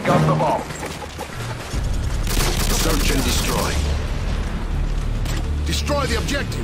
got the bomb. Search and destroy. Destroy the objective.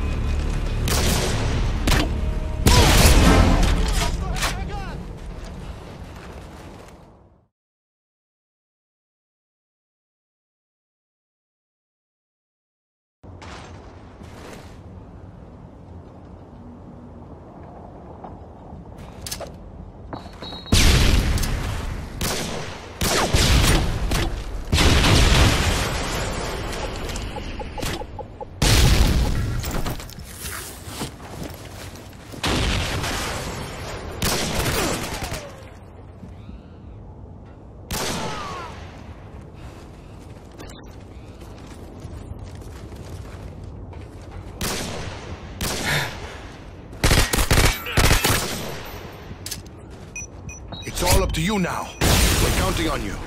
It's all up to you now. We're counting on you.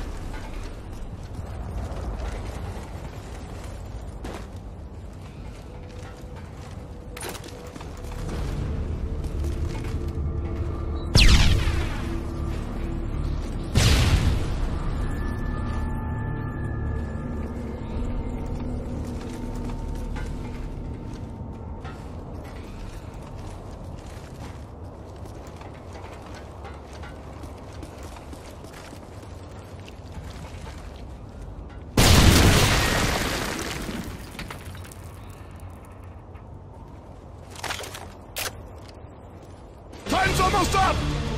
Time's almost up!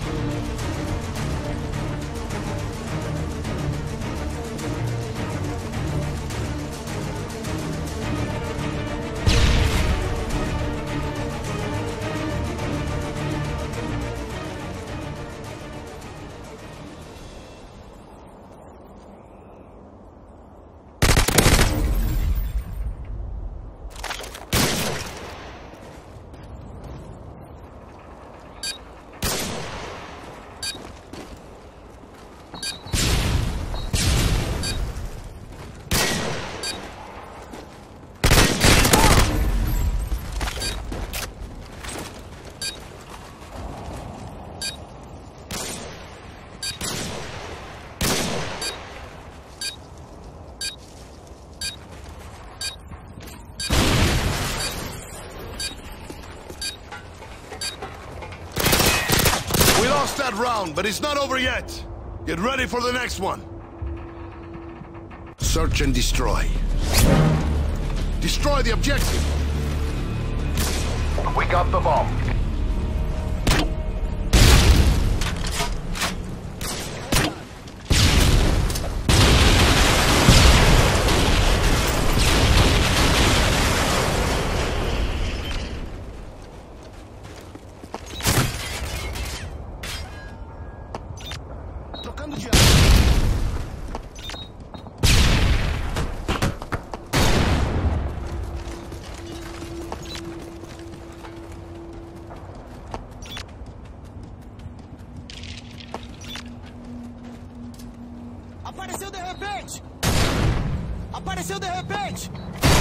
We lost that round, but it's not over yet. Get ready for the next one. Search and destroy. Destroy the objective. We got the bomb. Trocando de Apareceu de repente! Apareceu de repente!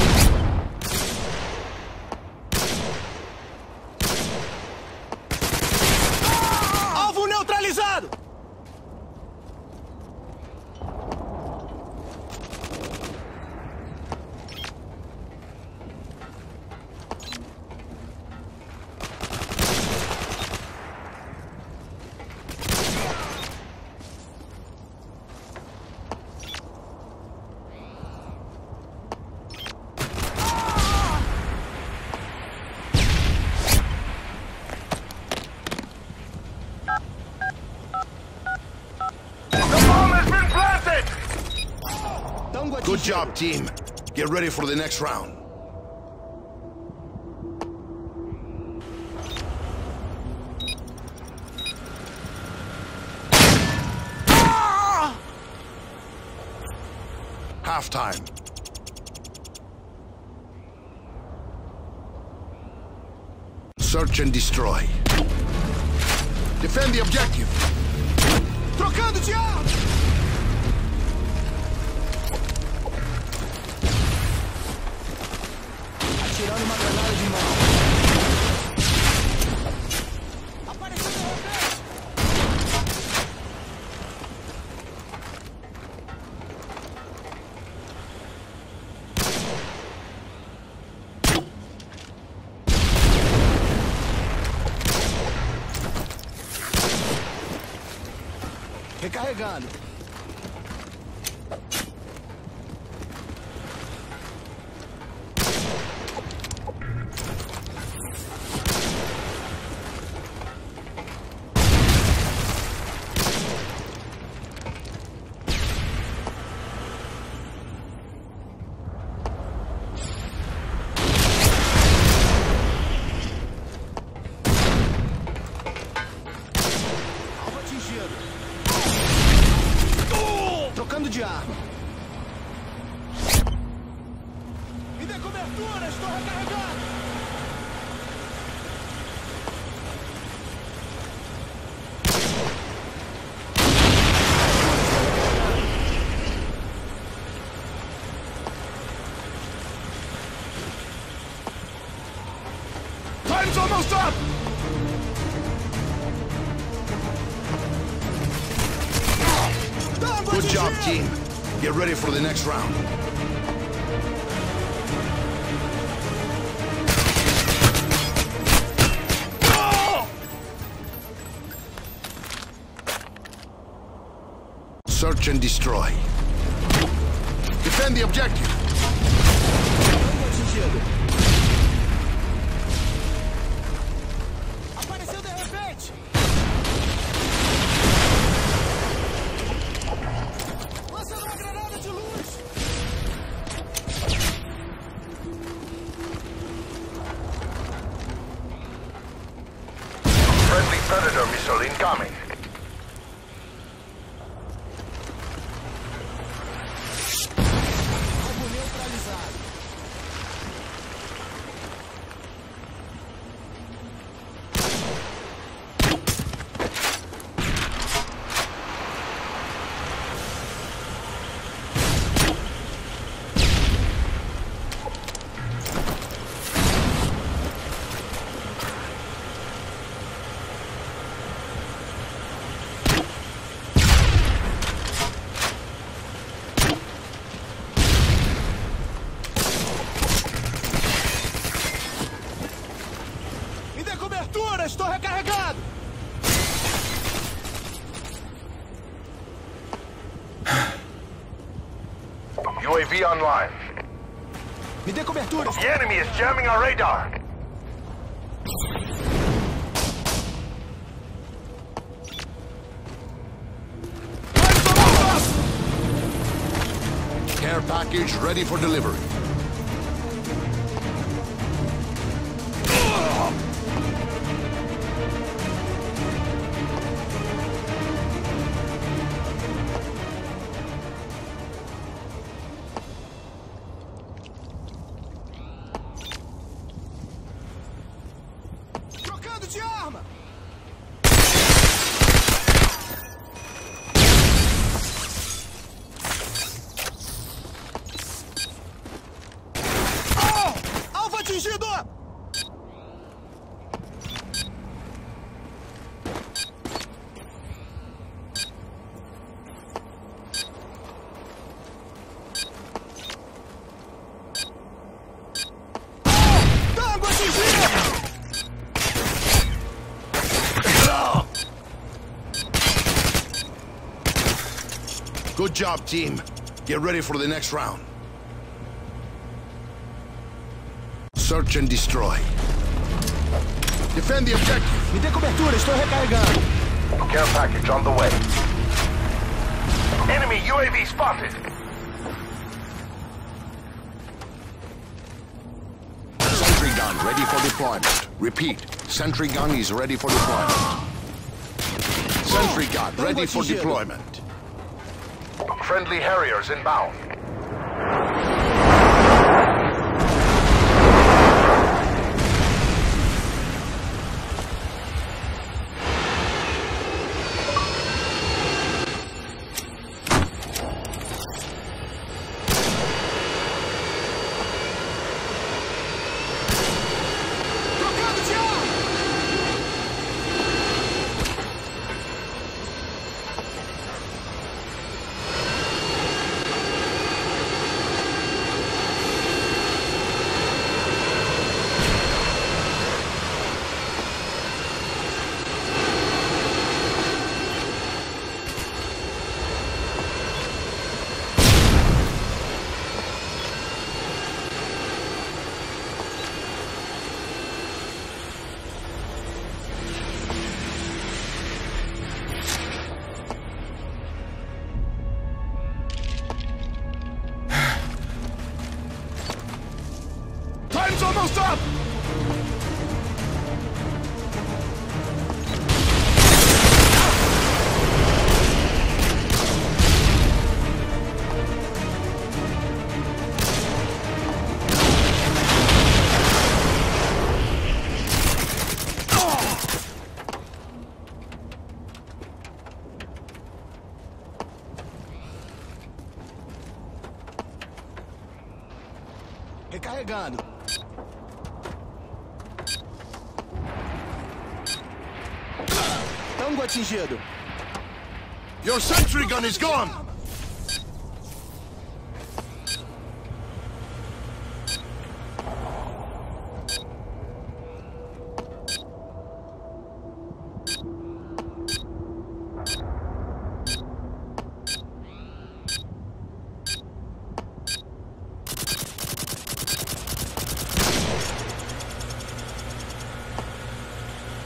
Alvo neutralizado! Good job, team. Get ready for the next round. Halftime. Search and destroy. Defend the objective. Trocando de arma! Atirando uma granada de mão. Apareceu de repente! Recarregando. Trocando de arma. Me dê cobertura, estou recarregando. Time's almost up! Good job, team. Get ready for the next round. Search and destroy. Defend the objective. Apareceu de repente. Lançando uma granada de luz. Friendly Predator missile incoming. Alvo neutralizado. Me dê cobertura, estou recarregado. UAV online. Me dê cobertura. The enemy is jamming our radar. Care package ready for delivery. Trocando de arma. Alvo atingido. Tango atingido. Good job, team. Get ready for the next round. Search and destroy. Defend the objective. Me dê cobertura, estou recarregando. Care package on the way. Enemy UAV spotted. Sentry gun ready for deployment. Repeat, sentry gun is ready for deployment. Sentry gun ready for deployment. Friendly Harriers inbound. Trocando de arma. up! Recarregando. Tango atingido. Your sentry gun is gone!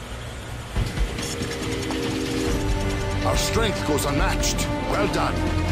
Our strength goes unmatched. Well done.